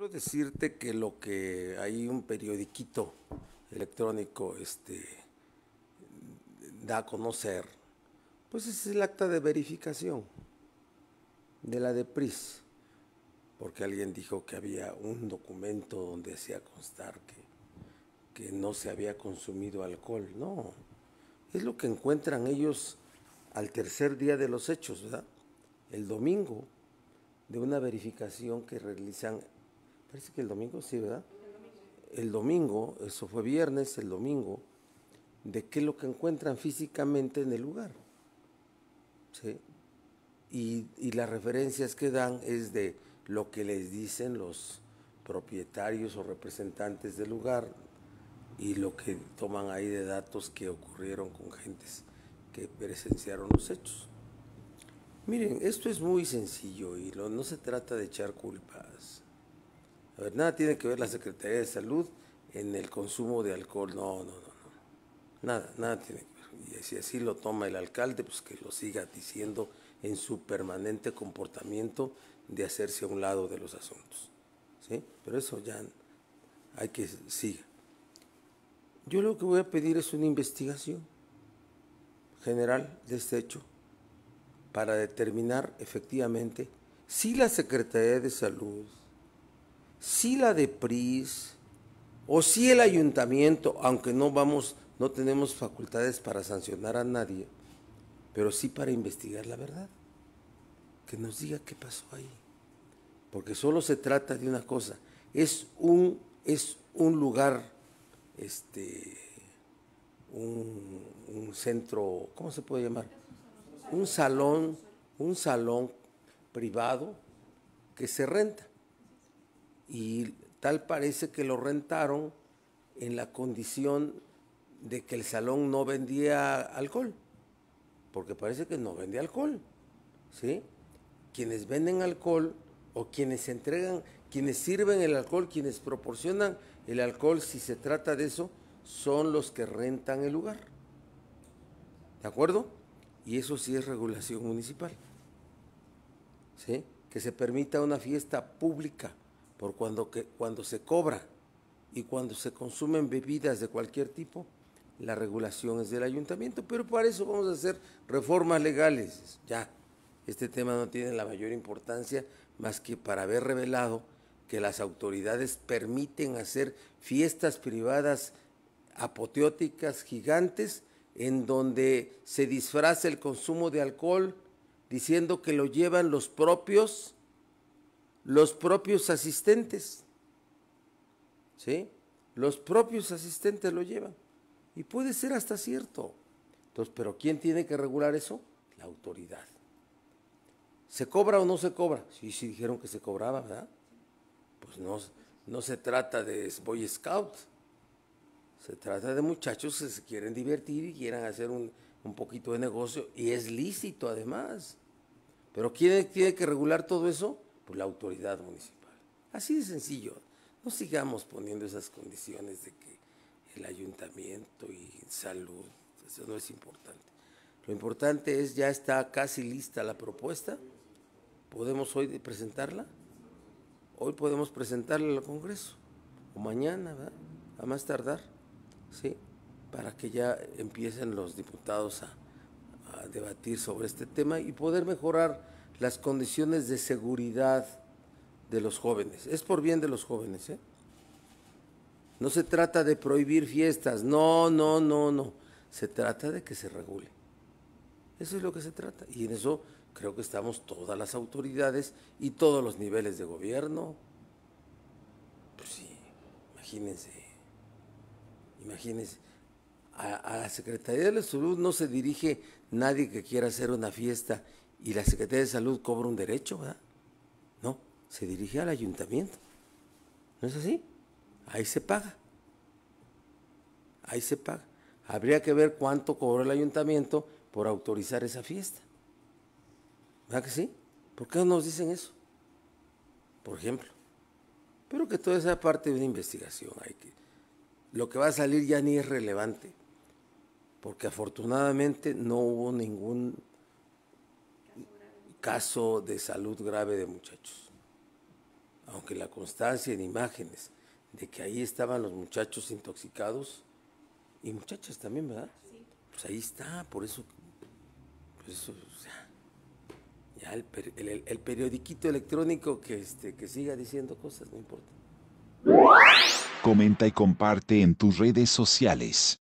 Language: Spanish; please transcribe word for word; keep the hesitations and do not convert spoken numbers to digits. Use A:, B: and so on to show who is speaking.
A: quiero decirte que lo que hay un periodiquito electrónico este, da a conocer, pues es el acta de verificación de la DEPRIS, porque alguien dijo que había un documento donde hacía constar que, que no se había consumido alcohol. No, es lo que encuentran ellos al tercer día de los hechos, ¿verdad? El domingo, de una verificación que realizan, parece que el domingo, sí, ¿verdad? El domingo, eso fue viernes, el domingo, de qué es lo que encuentran físicamente en el lugar. ¿Sí? Y, y las referencias que dan es de lo que les dicen los propietarios o representantes del lugar y lo que toman ahí de datos que ocurrieron con gentes que presenciaron los hechos. Miren, esto es muy sencillo y lo, no se trata de echar culpas. A ver, nada tiene que ver la Secretaría de Salud en el consumo de alcohol, no, no, no, no. Nada, nada tiene que ver. Y si así lo toma el alcalde, pues que lo siga diciendo en su permanente comportamiento de hacerse a un lado de los asuntos. ¿Sí? Pero eso ya hay que siga. Yo lo que voy a pedir es una investigación general de este hecho para determinar efectivamente si la Secretaría de Salud, si la DEPRIS o si el ayuntamiento, aunque no vamos, no tenemos facultades para sancionar a nadie, pero sí para investigar la verdad, que nos diga qué pasó ahí, porque solo se trata de una cosa, es un, es un lugar, este, un, un centro, ¿cómo se puede llamar? Un salón, un salón privado que se renta. Y tal parece que lo rentaron en la condición de que el salón no vendía alcohol, porque parece que no vende alcohol, ¿sí? Quienes venden alcohol o quienes entregan, quienes sirven el alcohol, quienes proporcionan el alcohol, si se trata de eso, son los que rentan el lugar, ¿de acuerdo? Y eso sí es regulación municipal, ¿sí? Que se permita una fiesta pública por cuando, que, cuando se cobra y cuando se consumen bebidas de cualquier tipo, la regulación es del ayuntamiento, pero para eso vamos a hacer reformas legales, ya. Este tema no tiene la mayor importancia más que para haber revelado que las autoridades permiten hacer fiestas privadas apoteóticas gigantes en donde se disfraza el consumo de alcohol diciendo que lo llevan los propios los propios asistentes, ¿sí? Los propios asistentes lo llevan. Y puede ser hasta cierto. Entonces, ¿pero quién tiene que regular eso? La autoridad. ¿Se cobra o no se cobra? Sí, sí dijeron que se cobraba, ¿verdad? Pues no, no se trata de Boy Scout. Se trata de muchachos que se quieren divertir y quieran hacer un, un poquito de negocio. Y es lícito además. ¿Pero quién tiene que regular todo eso? Pues la autoridad municipal. Así de sencillo. No sigamos poniendo esas condiciones de que el ayuntamiento y salud, eso no es importante. Lo importante es, ya está casi lista la propuesta. ¿Podemos hoy presentarla? Hoy podemos presentarla al Congreso, o mañana, ¿verdad? A más tardar, ¿sí? Para que ya empiecen los diputados a, a debatir sobre este tema y poder mejorar las condiciones de seguridad de los jóvenes. Es por bien de los jóvenes, ¿eh? No se trata de prohibir fiestas, no, no, no, no. Se trata de que se regule. Eso es lo que se trata. Y en eso creo que estamos todas las autoridades y todos los niveles de gobierno. Pues sí, imagínense, imagínense. A, a la Secretaría de la Salud no se dirige nadie que quiera hacer una fiesta y la Secretaría de Salud cobra un derecho, ¿verdad? No, se dirige al ayuntamiento. ¿No es así? Ahí se paga. Ahí se paga. Habría que ver cuánto cobró el ayuntamiento por autorizar esa fiesta. ¿Verdad que sí? ¿Por qué no nos dicen eso? Por ejemplo. Pero que toda esa parte de una investigación hay que... Lo que va a salir ya ni es relevante, porque afortunadamente no hubo ningún caso de salud grave de muchachos. Aunque que la constancia en imágenes de que ahí estaban los muchachos intoxicados, y muchachas también, ¿verdad?
B: Sí.
A: Pues ahí está, por eso, por eso, o sea, ya el, el, el periodiquito electrónico que, este, que siga diciendo cosas, no importa.
C: Comenta y comparte en tus redes sociales.